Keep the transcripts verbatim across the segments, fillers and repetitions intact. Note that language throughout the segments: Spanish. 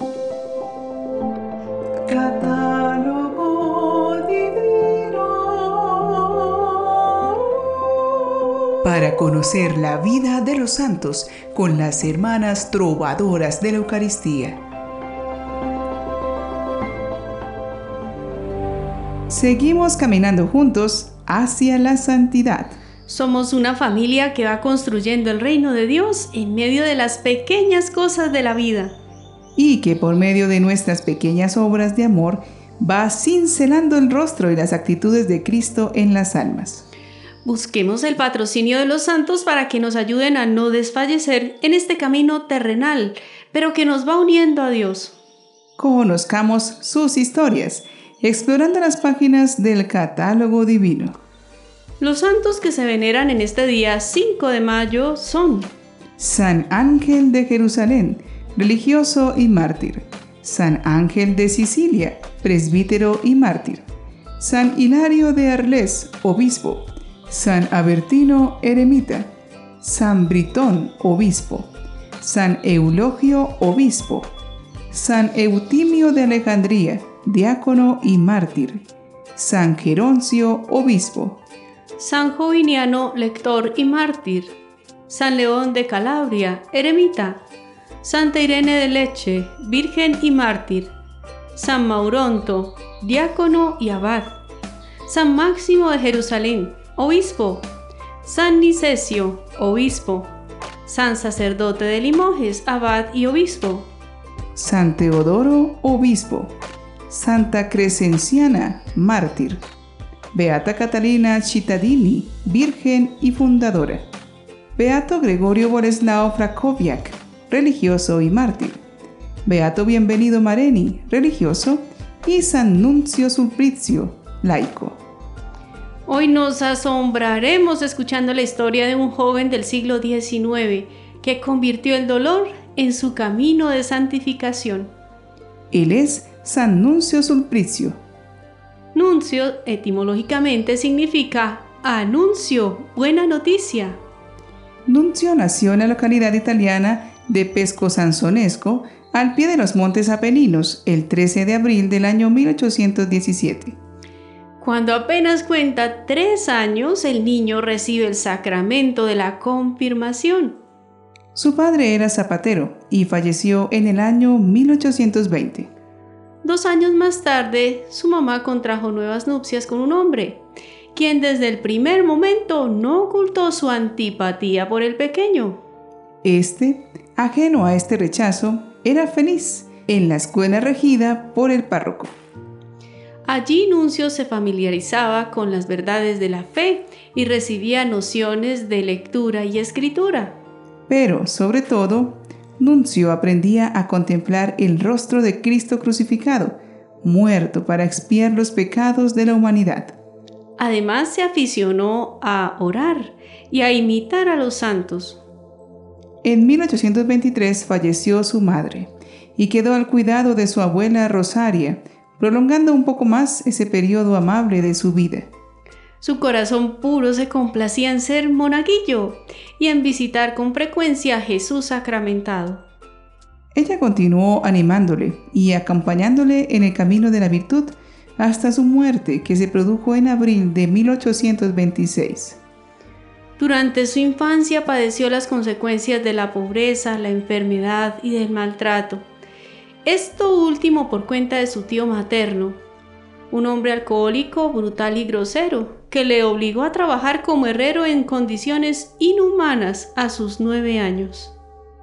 Catálogo divino. Para conocer la vida de los santos con las hermanas trovadoras de la Eucaristía. Seguimos caminando juntos hacia la santidad. Somos una familia que va construyendo el reino de Dios en medio de las pequeñas cosas de la vida. Y que por medio de nuestras pequeñas obras de amor va cincelando el rostro y las actitudes de Cristo en las almas. Busquemos el patrocinio de los santos para que nos ayuden a no desfallecer en este camino terrenal, pero que nos va uniendo a Dios. Conozcamos sus historias, explorando las páginas del Catálogo Divino. Los santos que se veneran en este día cinco de mayo son San Ángel de Jerusalén, religioso y mártir. San Ángel de Sicilia, presbítero y mártir. San Hilario de Arles, obispo. San Avertino, eremita. San Britón, obispo. San Eulogio, obispo. San Eutimio de Alejandría, diácono y mártir. San Geroncio, obispo. San Joviniano, lector y mártir. San León de Calabria, eremita. Santa Irene de Lecce, virgen y mártir. San Mauronto, diácono y abad. San Máximo de Jerusalén, obispo. San Nicesio, obispo. San Sacerdote de Limoges, abad y obispo. San Teodoro, obispo. Santa Crescenciana, mártir. Beata Catalina Cittadini, virgen y fundadora. Beato Gregorio Boleslao Frakowiak, religioso y mártir. Beato Bienvenido Mareni, religioso, y San Nuncio Sulpicio, laico. Hoy nos asombraremos escuchando la historia de un joven del siglo diecinueve que convirtió el dolor en su camino de santificación. Él es San Nuncio Sulpicio. Nuncio, etimológicamente, significa anuncio, buena noticia. Nuncio nació en la localidad italiana de Pesco Sansonesco, al pie de los Montes Apeninos, el trece de abril del año mil ochocientos diecisiete. Cuando apenas cuenta tres años, el niño recibe el sacramento de la confirmación. Su padre era zapatero y falleció en el año mil ochocientos veinte. Dos años más tarde, su mamá contrajo nuevas nupcias con un hombre, quien desde el primer momento no ocultó su antipatía por el pequeño. Este, ajeno a este rechazo, era feliz en la escuela regida por el párroco. Allí Nuncio se familiarizaba con las verdades de la fe y recibía nociones de lectura y escritura. Pero, sobre todo, Nuncio aprendía a contemplar el rostro de Cristo crucificado, muerto para expiar los pecados de la humanidad. Además, se aficionó a orar y a imitar a los santos. En mil ochocientos veintitrés falleció su madre y quedó al cuidado de su abuela Rosaria, prolongando un poco más ese periodo amable de su vida. Su corazón puro se complacía en ser monaguillo y en visitar con frecuencia a Jesús sacramentado. Ella continuó animándole y acompañándole en el camino de la virtud hasta su muerte, que se produjo en abril de mil ochocientos veintiséis. Durante su infancia padeció las consecuencias de la pobreza, la enfermedad y del maltrato. Esto último por cuenta de su tío materno, un hombre alcohólico, brutal y grosero, que le obligó a trabajar como herrero en condiciones inhumanas a sus nueve años.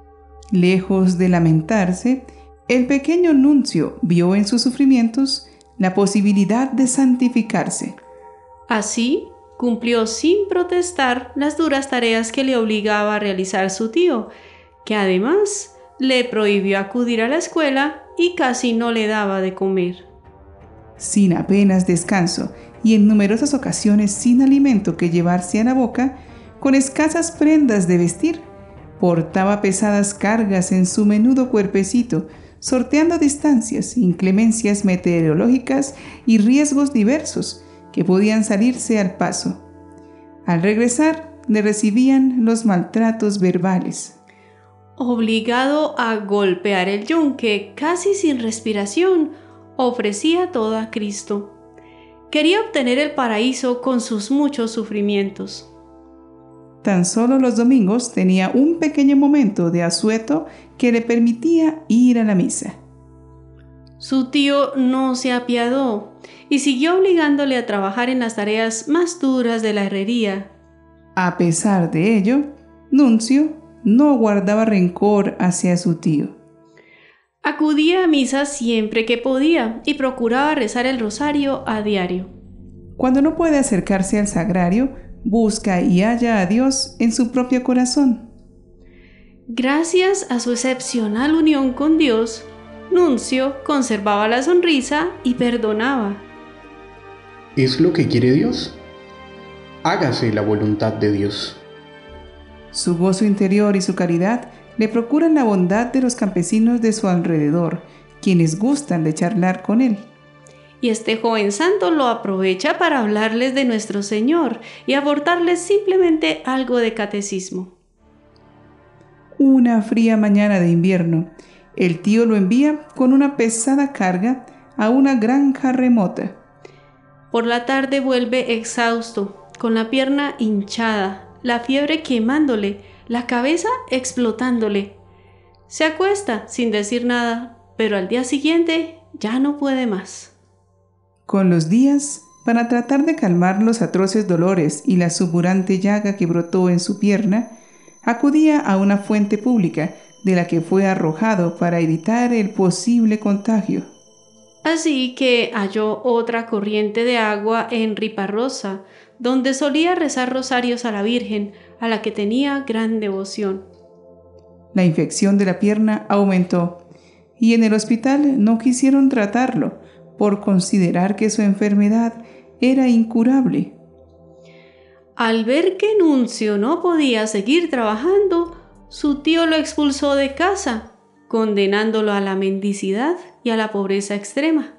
Lejos de lamentarse, el pequeño Nuncio vio en sus sufrimientos la posibilidad de santificarse. Así, cumplió sin protestar las duras tareas que le obligaba a realizar su tío, que además le prohibió acudir a la escuela y casi no le daba de comer. Sin apenas descanso y en numerosas ocasiones sin alimento que llevarse a la boca, con escasas prendas de vestir, portaba pesadas cargas en su menudo cuerpecito, sorteando distancias, inclemencias meteorológicas y riesgos diversos que podían salirse al paso. Al regresar, le recibían los maltratos verbales. obligado a golpear el yunque casi sin respiración, ofrecía todo a Cristo. Quería obtener el paraíso con sus muchos sufrimientos. Tan solo los domingos tenía un pequeño momento de asueto que le permitía ir a la misa. Su tío no se apiadó y siguió obligándole a trabajar en las tareas más duras de la herrería. A pesar de ello, Nuncio no guardaba rencor hacia su tío. Acudía a misa siempre que podía y procuraba rezar el rosario a diario. Cuando no puede acercarse al sagrario, busca y halla a Dios en su propio corazón. Gracias a su excepcional unión con Dios, Nuncio conservaba la sonrisa y perdonaba. ¿Es lo que quiere Dios? Hágase la voluntad de Dios. Su gozo interior y su caridad le procuran la bondad de los campesinos de su alrededor, quienes gustan de charlar con él. Y este joven santo lo aprovecha para hablarles de nuestro Señor y aportarles simplemente algo de catecismo. Una fría mañana de invierno, el tío lo envía con una pesada carga a una granja remota. Por la tarde vuelve exhausto, con la pierna hinchada, la fiebre quemándole, la cabeza explotándole. Se acuesta sin decir nada, pero al día siguiente ya no puede más. Con los días, para tratar de calmar los atroces dolores y la supurante llaga que brotó en su pierna, acudía a una fuente pública de la que fue arrojado para evitar el posible contagio. Así que halló otra corriente de agua en Riparrosa, donde solía rezar rosarios a la Virgen, a la que tenía gran devoción. La infección de la pierna aumentó y en el hospital no quisieron tratarlo por considerar que su enfermedad era incurable. Al ver que Nuncio no podía seguir trabajando, su tío lo expulsó de casa, condenándolo a la mendicidad y a la pobreza extrema.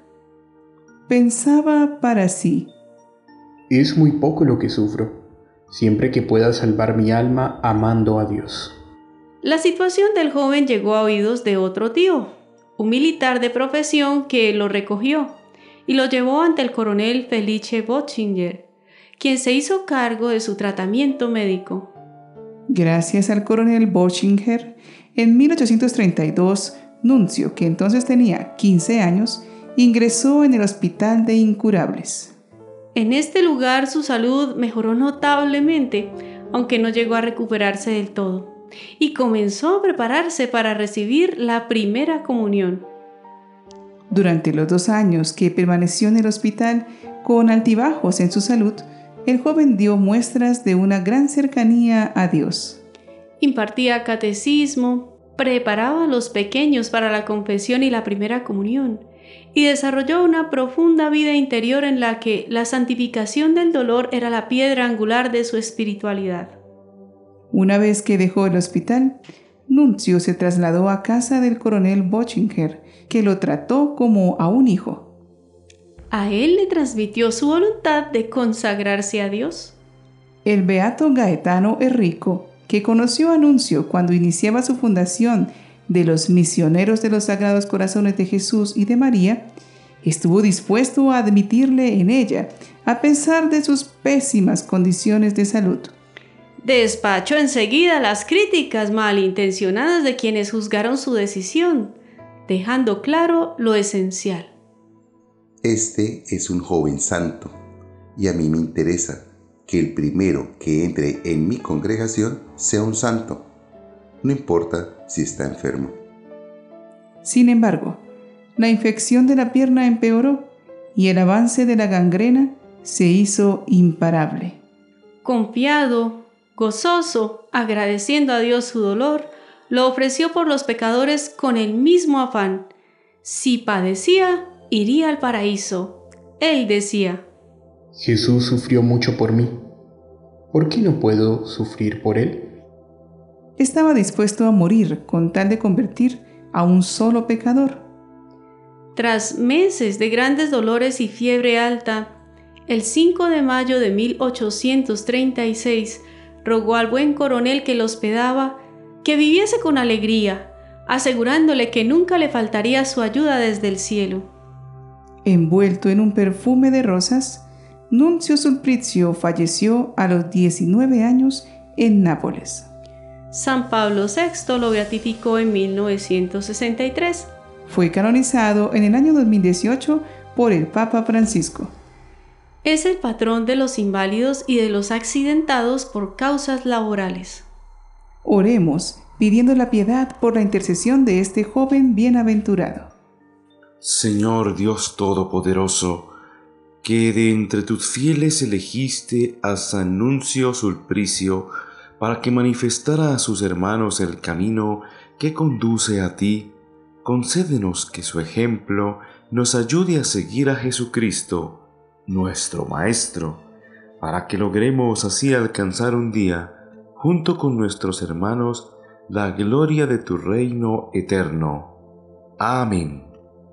Pensaba para sí: Es muy poco lo que sufro, siempre que pueda salvar mi alma amando a Dios. La situación del joven llegó a oídos de otro tío, un militar de profesión que lo recogió y lo llevó ante el coronel Felice Bochinger, quien se hizo cargo de su tratamiento médico. Gracias al coronel Bochinger, en mil ochocientos treinta y dos, Nuncio, que entonces tenía quince años, ingresó en el Hospital de Incurables. En este lugar su salud mejoró notablemente, aunque no llegó a recuperarse del todo, y comenzó a prepararse para recibir la primera comunión. Durante los dos años que permaneció en el hospital con altibajos en su salud, el joven dio muestras de una gran cercanía a Dios. Impartía catecismo, preparaba a los pequeños para la confesión y la primera comunión, y desarrolló una profunda vida interior en la que la santificación del dolor era la piedra angular de su espiritualidad. Una vez que dejó el hospital, Nuncio se trasladó a casa del coronel Bochinger, que lo trató como a un hijo. A él le transmitió su voluntad de consagrarse a Dios. El beato Gaetano Errico, que conoció a Nuncio cuando iniciaba su fundación de los Misioneros de los Sagrados Corazones de Jesús y de María, estuvo dispuesto a admitirle en ella, a pesar de sus pésimas condiciones de salud. Despachó enseguida las críticas malintencionadas de quienes juzgaron su decisión, dejando claro lo esencial. Este es un joven santo, y a mí me interesa que el primero que entre en mi congregación sea un santo, no importa si está enfermo. Sin embargo, la infección de la pierna empeoró y el avance de la gangrena se hizo imparable. Confiado, gozoso, agradeciendo a Dios su dolor, lo ofreció por los pecadores con el mismo afán. Si padecía, iría al paraíso. Él decía: Jesús sufrió mucho por mí. ¿Por qué no puedo sufrir por él? Estaba dispuesto a morir con tal de convertir a un solo pecador. Tras meses de grandes dolores y fiebre alta, el cinco de mayo de mil ochocientos treinta y seis rogó al buen coronel que lo hospedaba que viviese con alegría, asegurándole que nunca le faltaría su ayuda desde el cielo. Envuelto en un perfume de rosas, Nunzio Sulpicio falleció a los diecinueve años en Nápoles. San Pablo sexto lo beatificó en mil novecientos sesenta y tres. Fue canonizado en el año dos mil dieciocho por el Papa Francisco. Es el patrón de los inválidos y de los accidentados por causas laborales. Oremos, pidiendo la piedad por la intercesión de este joven bienaventurado. Señor Dios Todopoderoso, que de entre tus fieles elegiste a San Nuncio Sulpicio para que manifestara a sus hermanos el camino que conduce a ti, concédenos que su ejemplo nos ayude a seguir a Jesucristo, nuestro Maestro, para que logremos así alcanzar un día, junto con nuestros hermanos, la gloria de tu reino eterno. Amén.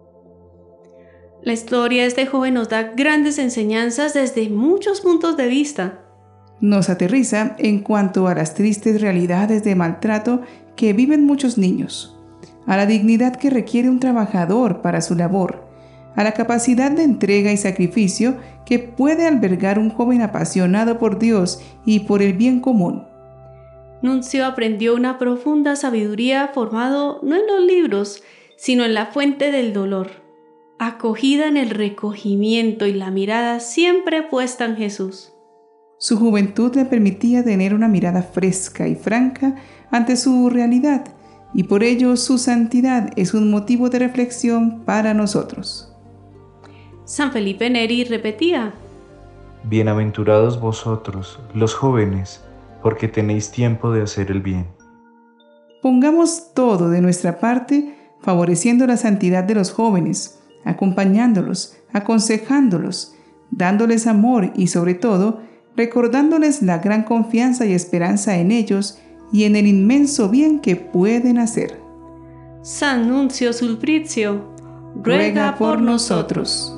La historia de este joven nos da grandes enseñanzas desde muchos puntos de vista. Nos aterriza en cuanto a las tristes realidades de maltrato que viven muchos niños, a la dignidad que requiere un trabajador para su labor, a la capacidad de entrega y sacrificio que puede albergar un joven apasionado por Dios y por el bien común. Nuncio aprendió una profunda sabiduría formado no en los libros, sino en la fuente del dolor, acogida en el recogimiento y la mirada siempre puesta en Jesús. Su juventud le permitía tener una mirada fresca y franca ante su realidad, y por ello su santidad es un motivo de reflexión para nosotros. San Felipe Neri repetía: Bienaventurados vosotros, los jóvenes, porque tenéis tiempo de hacer el bien. Pongamos todo de nuestra parte, favoreciendo la santidad de los jóvenes, acompañándolos, aconsejándolos, dándoles amor y, sobre todo, recordándoles la gran confianza y esperanza en ellos y en el inmenso bien que pueden hacer. San Nuncio Sulpicio, ruega por nosotros.